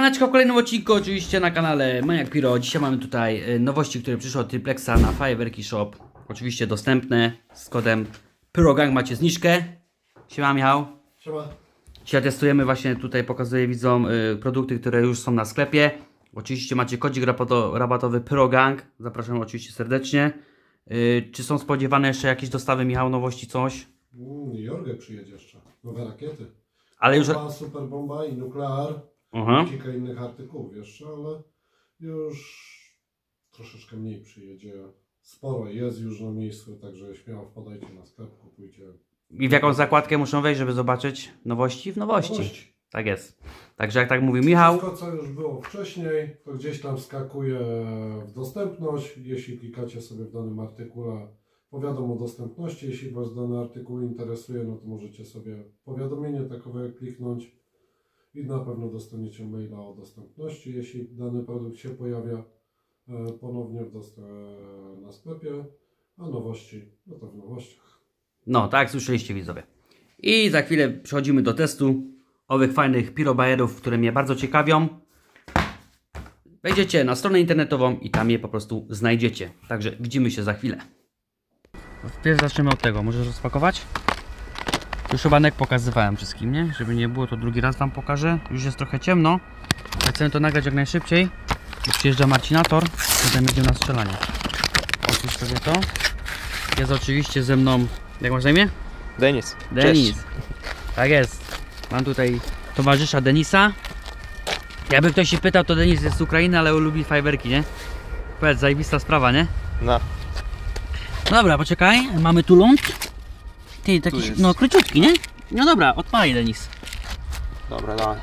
Siemaneczko, w kolejnym odcinku oczywiście na kanale Maniak Piro. Dzisiaj mamy tutaj nowości, które przyszły od Triplexa na Fajerwerki Shop. Oczywiście dostępne z kodem PYROGANG macie zniżkę. Siema Michał. Siema. Dzisiaj testujemy, właśnie tutaj pokazuję widzom produkty, które już są na sklepie. Oczywiście macie kodzik rabatowy PYROGANG. Zapraszam oczywiście serdecznie. Czy są spodziewane jeszcze jakieś dostawy, Michał, nowości, coś? Jorge przyjedzie jeszcze. Nowe rakiety. Ale już... Super bomba i nuklear. Kilka innych artykułów jeszcze, ale już troszeczkę mniej przyjedzie. Sporo jest już na miejscu, także śmiało wpadajcie na sklep, kupujcie. I w jaką zakładkę muszą wejść, żeby zobaczyć nowości? W nowości. Tak jest. Także jak tak mówił Michał. Wszystko, co już było wcześniej, to gdzieś tam skakuje w dostępność. Jeśli klikacie sobie w danym artykule powiadom o dostępności, jeśli Was dany artykuł interesuje, no to możecie sobie powiadomienie takowe kliknąć i na pewno dostaniecie maila o dostępności, jeśli dany produkt się pojawia ponownie na sklepie, a nowości, no to w nowościach. No, tak słyszeliście widzowie. I za chwilę przechodzimy do testu owych fajnych pirobajerów, które mnie bardzo ciekawią. Wejdziecie na stronę internetową i tam je po prostu znajdziecie. Także widzimy się za chwilę. Wpierw zaczniemy od tego. Możesz rozpakować? Już chyba nek pokazywałem wszystkim, nie? Żeby nie było, to drugi raz Wam pokażę. Już jest trochę ciemno. Chcemy to nagrać jak najszybciej. Przyjeżdża Marcinator. Potem będziemy na strzelanie. Otwórz sobie to. Jest oczywiście ze mną... Jak masz na imię? Denis. Denis. Cześć. Tak jest. Mam tutaj towarzysza Denisa. Jakby ktoś się pytał, to Denis jest z Ukrainy, ale lubi fajerwerki, nie? Powiedz, zajebista sprawa, nie? No. Dobra, poczekaj. Mamy tu ląd. Ty, taki, no króciutki, nie? No dobra, odpalaj Denis. Dobra, dawaj.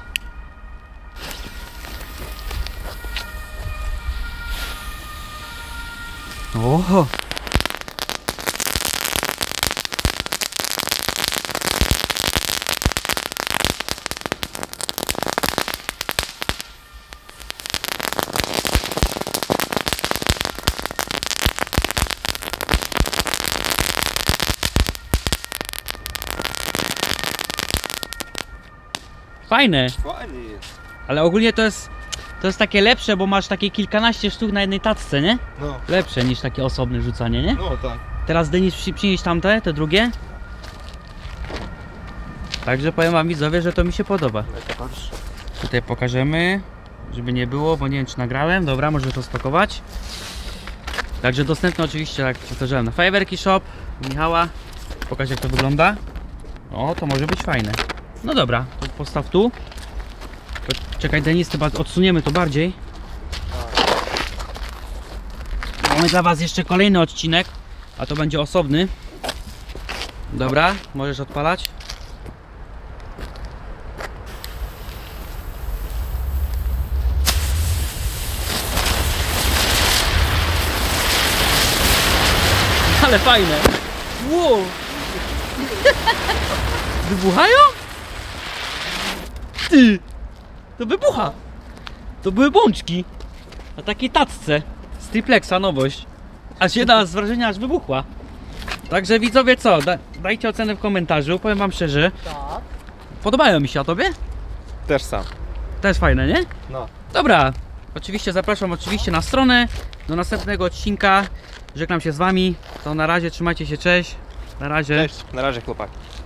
Oho. Fajne. Fajnie jest. Ale ogólnie to jest takie lepsze, bo masz takie kilkanaście sztuk na jednej tacce, nie? No. Lepsze niż takie osobne rzucanie, nie? No tak. Teraz Denis przynieść tamte, te drugie. Także powiem Wam widzowie, że to mi się podoba. Tutaj pokażemy, żeby nie było, bo nie wiem czy nagrałem. Dobra, możesz to spakować. Także dostępne oczywiście, jak powtarzałem, na Fajerwerki Shop Michała. Pokaż jak to wygląda. O, to może być fajne. No dobra, to postaw tu. Czekaj Denis, chyba odsuniemy to bardziej. Mamy dla Was jeszcze kolejny odcinek, a to będzie osobny. Dobra, możesz odpalać. Ale fajne. Wow. Wybuchają? Ty! To wybucha! To były bączki. Na takiej tacce z Triplexa, nowość. Aż się da z wrażenia, aż wybuchła. Także widzowie co? Dajcie ocenę w komentarzu, powiem Wam szczerze. Tak. Podobają mi się, a Tobie? Też sam. Też fajne, nie? No. Dobra, oczywiście zapraszam na stronę. Do następnego odcinka. Żegnam się z Wami. To na razie, trzymajcie się, cześć. Na razie. Cześć. Na razie chłopaki.